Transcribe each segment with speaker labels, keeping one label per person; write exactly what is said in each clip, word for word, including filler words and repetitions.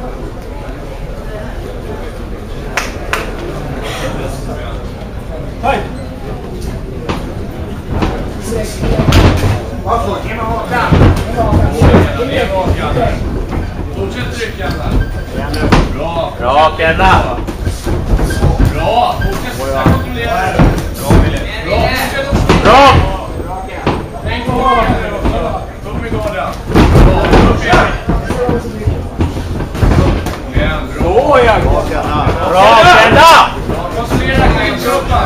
Speaker 1: Hej! Fortsätt trycka där. Bra.
Speaker 2: Bra, Kenna.
Speaker 1: Bra. Fortsätt kontrollera. Bra, Wille. Bra.
Speaker 2: Bra.
Speaker 1: Tänk på hållet nu också. Upp med gården. Upp igen. Kom igen.
Speaker 2: Så är jag. Bra, Kenna.
Speaker 1: Koncentrera dig. Köpa.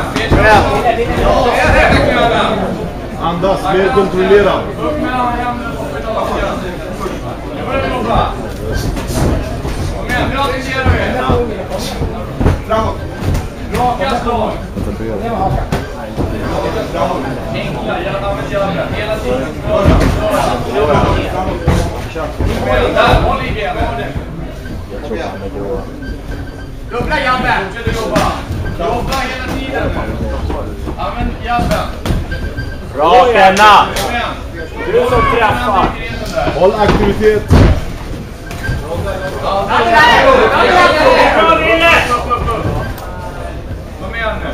Speaker 3: Andas, mer kontrollerad.
Speaker 1: Upp med alla händer. Nu börjar vi jobba. Kom igen, nu attackerar vi.
Speaker 3: Framåt.
Speaker 1: Raka slag. Enkla, jag använder jävla. Hela tiden. Kom igen, där. Håll i benen. Dubbla jabben. Fortsätt jobba. Jobba hela tiden. Använd jabben.
Speaker 2: Bra, Kenna.
Speaker 1: Kom igen.
Speaker 2: Du som träffar.
Speaker 3: Håll aktivitet.
Speaker 1: Kom igen nu.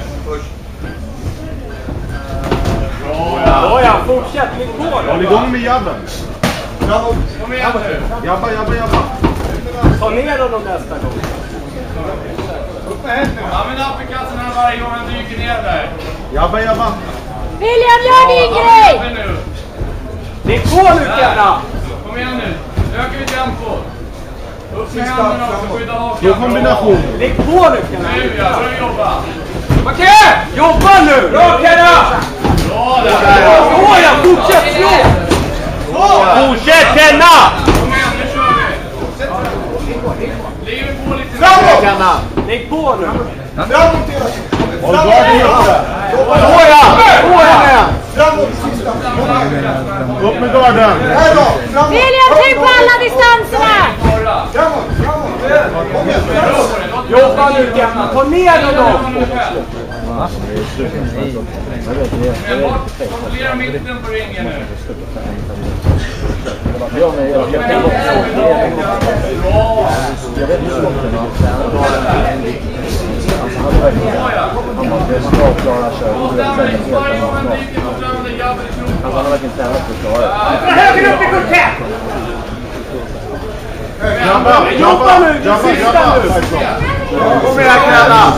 Speaker 2: Bra, ja. Fortsätt. Ligg på.
Speaker 3: Håll igång med jabben. Framåt.
Speaker 1: Kom igen nu.
Speaker 3: Jabba, jabba, jabba.
Speaker 2: Ta ner honom nästa gång.
Speaker 1: Upp med händerna. Använd appikassen här varje gång han dyker ner där.
Speaker 3: Jabba, jabba.
Speaker 4: William, gör din grej!
Speaker 2: Ligg på nu, Kenna.
Speaker 1: Kom igen nu. Ökar vi tempo. Upp med händerna också. Skydda hakan.
Speaker 3: Då kombination.
Speaker 2: Ligg på nu, Kenna.
Speaker 1: Nu ja, börja jobba.
Speaker 2: Okej! Jobba nu! Bra, Kenna!
Speaker 1: Bra där.
Speaker 2: Så ja, fortsätt slå! Fortsätt, Kenna!
Speaker 1: Kom igen, nu kör vi. Ligger vi på lite.
Speaker 3: Framåt!
Speaker 2: Kenna, lägg på nu.
Speaker 3: Framåt hela tiden. Håll garden uppe.
Speaker 2: Så ja! Så ja!
Speaker 3: Framåt sista. Upp med garden. Här då. Framåt.
Speaker 4: William, tryck på alla distanserna!
Speaker 3: Framåt, framåt. Kom igen.
Speaker 2: Jobba nu, Kenna. Ta ner honom.
Speaker 1: Kontrollera mitten på ringen nu.
Speaker 3: Jabba, jabba, jabba, jabba.
Speaker 2: Kom igen, Kenna.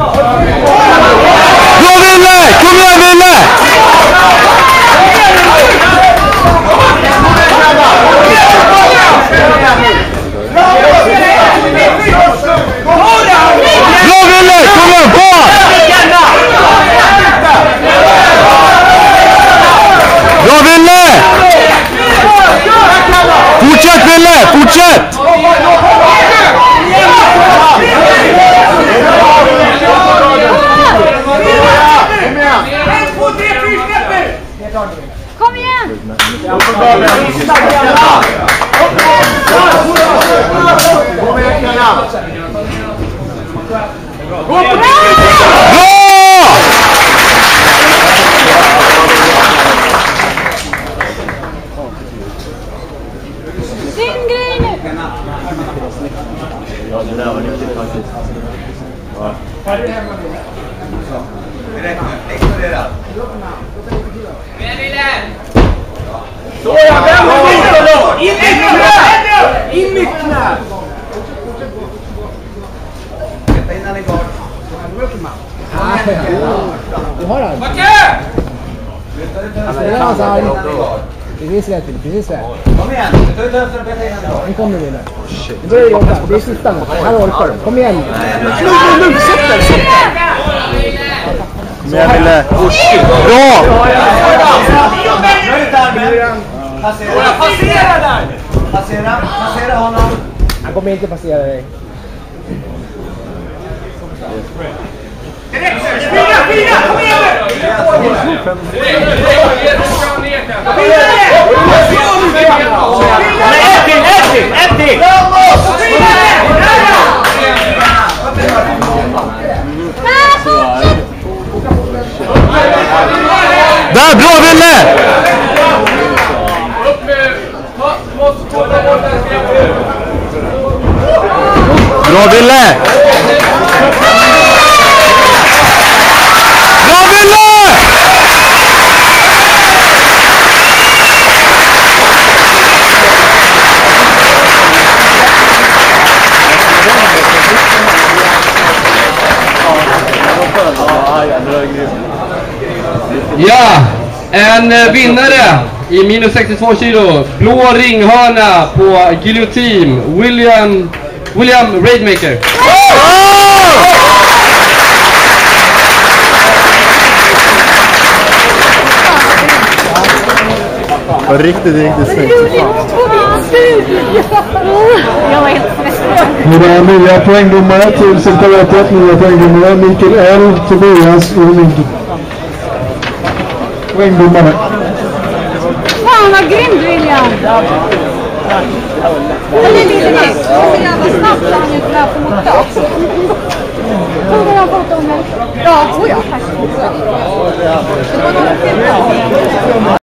Speaker 5: Bra, Wille! Kom igen, Wille! Bra, Wille! Kom igen, på! Bra, Wille! Fortsätt, Wille! Fortsätt!
Speaker 4: Kom igen! Din grej nu!
Speaker 2: Ja, det där var riktigt faktiskt. Så jag vänder mig då! In i knä! In i knä!
Speaker 6: Innan i bort.
Speaker 7: Du har den?
Speaker 1: Backe!
Speaker 7: Precis rätt, precis rätt.
Speaker 6: Kom igen, ta ut löften och peta innan i bort.
Speaker 7: Nu kommer vi nu. Nu börjar jobba, det är sista nu. Här orkar du. Kom igen. Nu, nu, nu, sätt dig, sätt dig.
Speaker 5: Kom igen, Wille. Bra!
Speaker 6: Passera.
Speaker 2: Passera där!
Speaker 6: Passera, passera honom.
Speaker 7: Han kommer inte passera dig.
Speaker 2: Springa, springa! Kom igen nu! Ett till, ett till, ett till!
Speaker 5: Där, bra, Wille!
Speaker 1: Upp med... Måste kolla bort den skräppen.
Speaker 5: Bra Ville! Bra Ville!
Speaker 8: Ja, en eh, vinnare i minus sextiotvå kilo. Blå ringhörna på giljotin. William, William Raidmaker.
Speaker 3: Var riktigt, riktigt snyggt.
Speaker 4: Jag var helt stressad.
Speaker 3: Våra nya poängdomare till sekretariatet, nya poängdomare Mikael L, Tobias och Mikael. Poängdomare.
Speaker 4: Fan vad grym William! Men det blir det. Jag var snabbt så han inte lär få mot också. Tror du jag har fått om det? Ja, tror jag faktiskt.